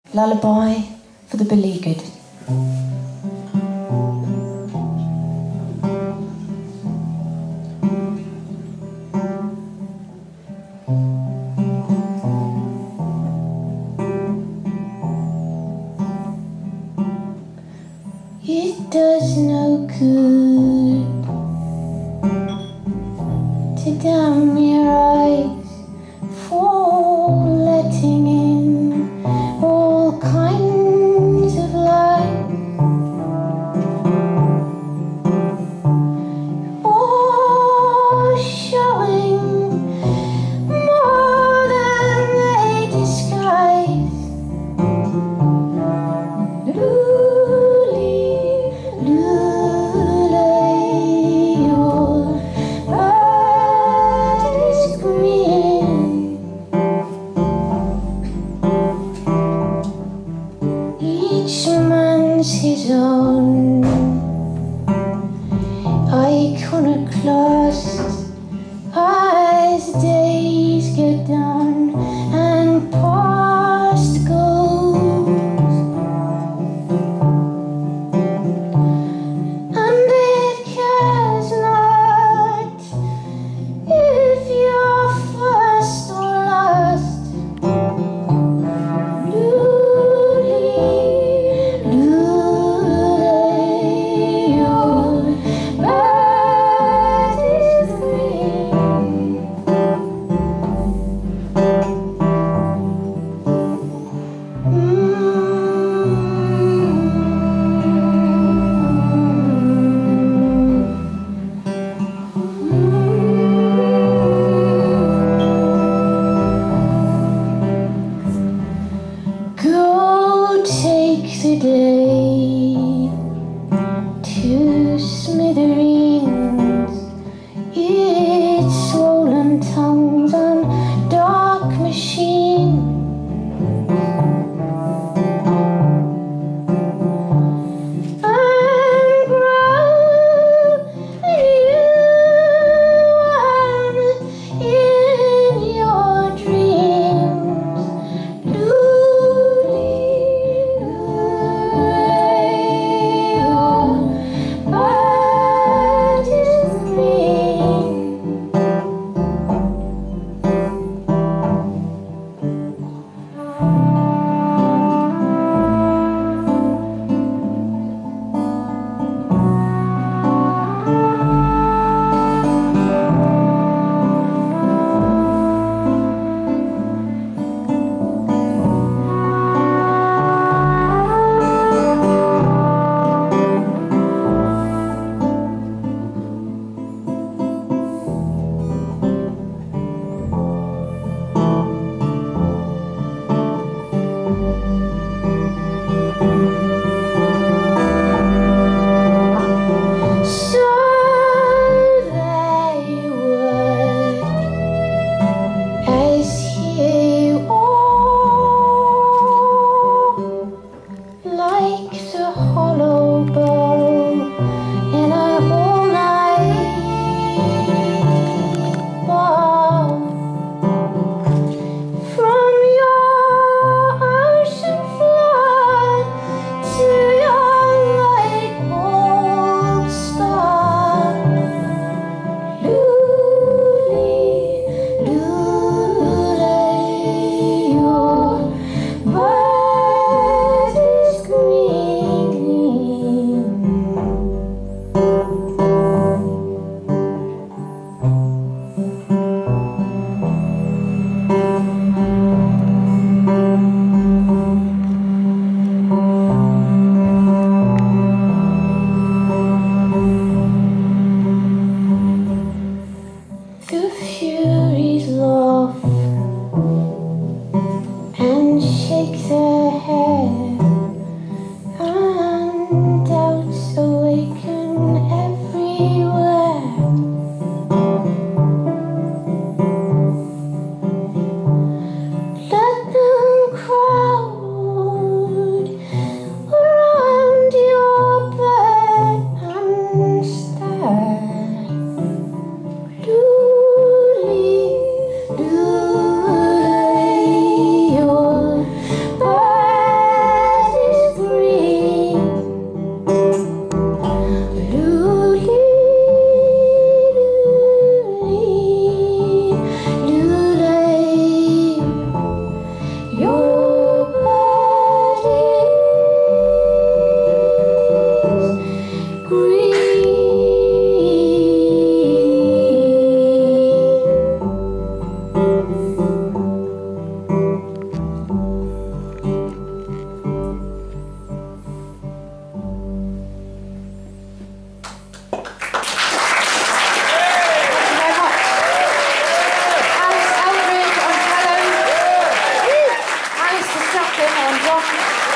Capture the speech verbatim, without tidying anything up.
Lullaby for the Beleaguered. It does no good to damn your eyes for letting in all kinds of light, or showing more than they disguise. Each man's his own iconoclast as days get done and past goes, and it cares not if you're first or last. Go take the day to smithereens, its swollen tongues on dark machines. And grow a new one in your dreams. The Furies laugh and shake their head, and doubts awaken everywhere. Let them crowd around your bed and stare. Lullaby, your bed. everyone.